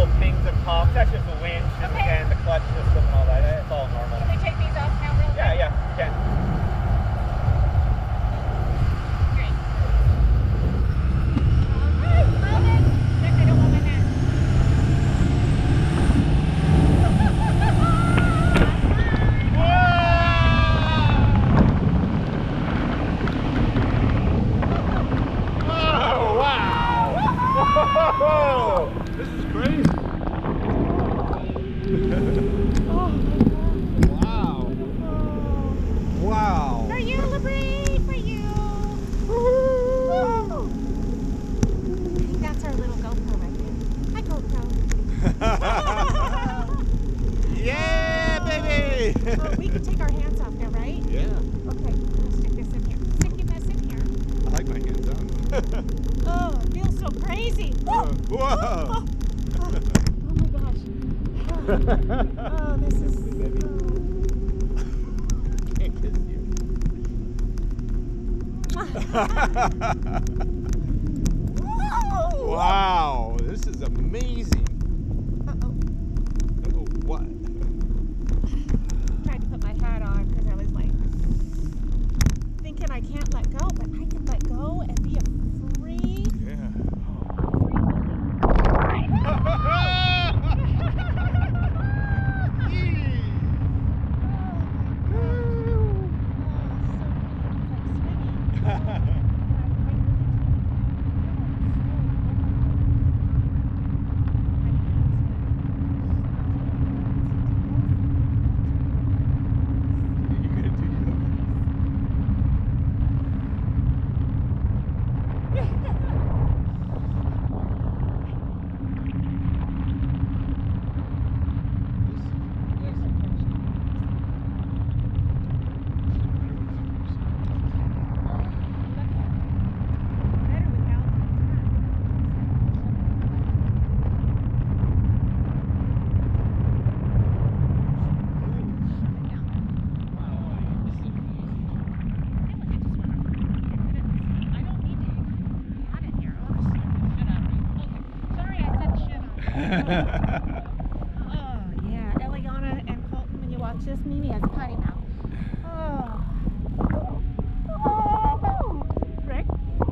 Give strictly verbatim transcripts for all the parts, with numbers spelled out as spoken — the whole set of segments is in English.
little pings and pops. That's just the winch and, Okay. and the clutch system and all that. It's all normal. Can we take these off now real quick? Yeah, yeah, you can. Great. Alright, hold it. Rick, I don't want my hat. Oh, wow! This is crazy. Wow. Wow. For you, Labrie, for you. Woo. I think that's our little GoPro right there. Hi, GoPro. Yeah, baby. Oh, we can take our hands off now, right? Yeah. Okay, I'm gonna stick this in here. Stick this in here. I like my hands on. Oh, it feels so crazy. Whoa. Oh, oh, oh my gosh. Oh, oh, this is. Oh. Wow, this is amazing. Uh-oh. Oh, what? Tried to put my hat on because I was like thinking I can't let go, but I can let go and be a free. Yeah. Oh, yeah. Eliana and Colton, when you watch this, Mimi has a potty mouth. Oh. Oh. Rick?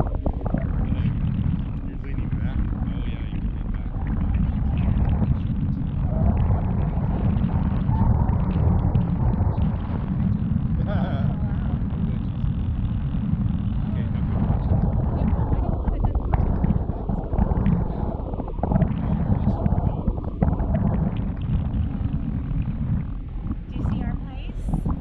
You're leaning back. Oh, yeah, you can lean back. Do you see our place?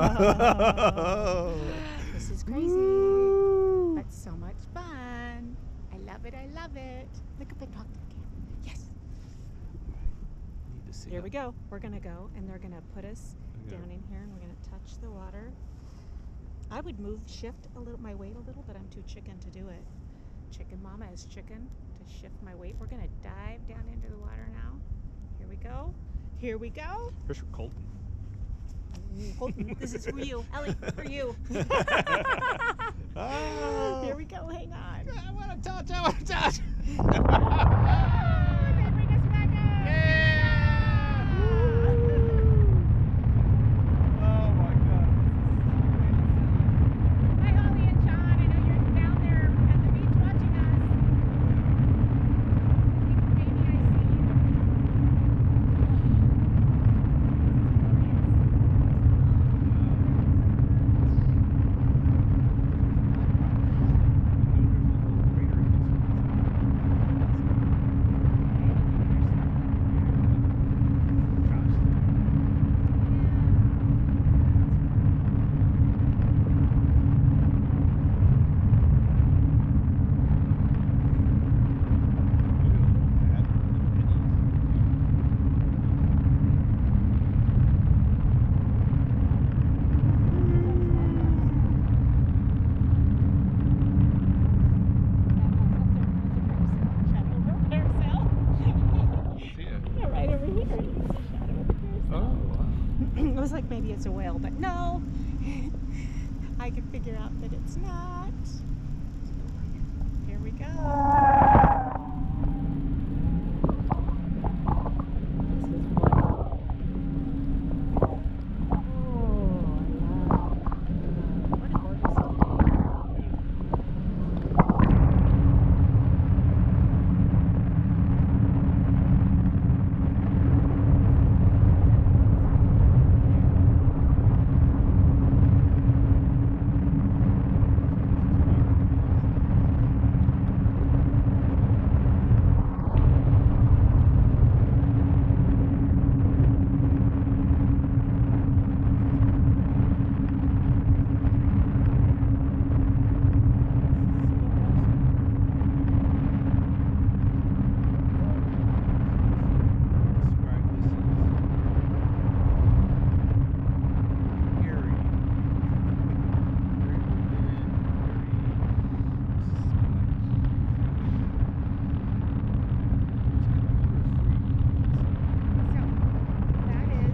This is crazy, Woo. but so much fun. I love it. I love it. Look up and talk to the camera. Yes. Need to see Here it. we go. We're gonna go, and they're gonna put us Okay. down in here, and we're gonna touch the water. I would move, shift a little, my weight a little, but I'm too chicken to do it. Chicken mama is chicken to shift my weight. We're gonna dive down into the water now. Here we go. Here we go. Here's for Colton. Colton, this is for you. Ellie, for you. Oh. Here we go. Hang on. I want to touch. I want to touch. Oh, they bring us back up. Oh my God. Hi, Holly and Sean. I know you're down there at the beach watching us. Maybe I see you. Right over here. Oh, wow. I was like, maybe it's a whale, but no. I could figure out that it's not. Here we go. This is wonderful. Oh, I love it. What a gorgeous day. Describe this as airy. Very So that is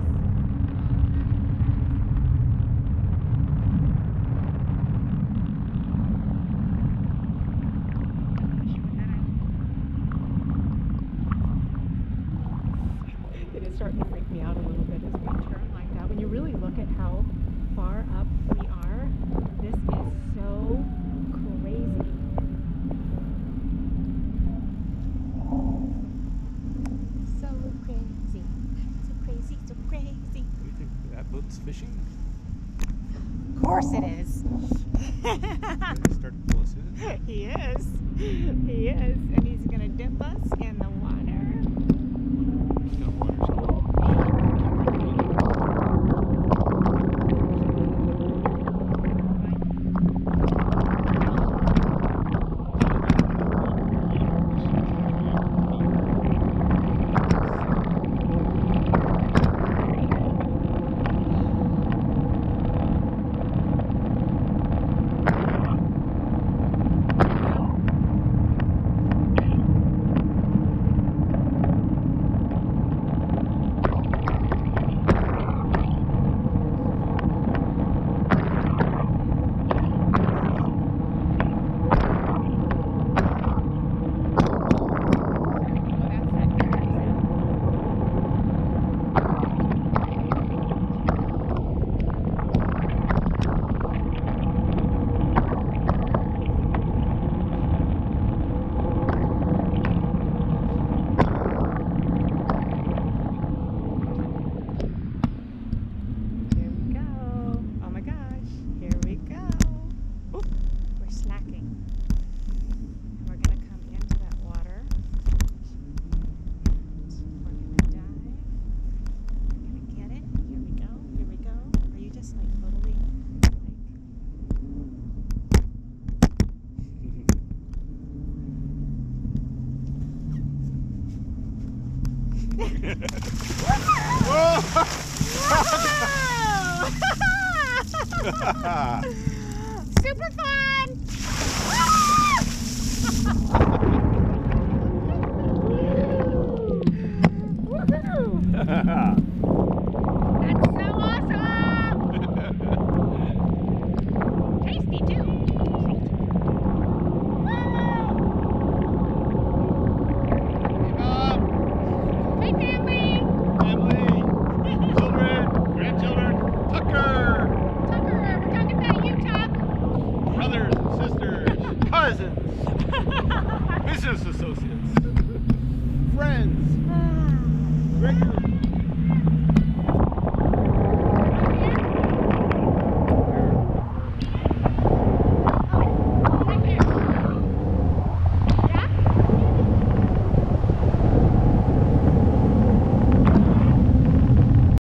it is starting to freak me out a little bit as we turn like that. When you really look at how far up we are, this is so crazy. So crazy. So crazy, so crazy. Do you think that boat's fishing? Of course it is. Did they start to pull us in? He is. He is. And he's going to dip us in the water. No, water's cold. Super fun.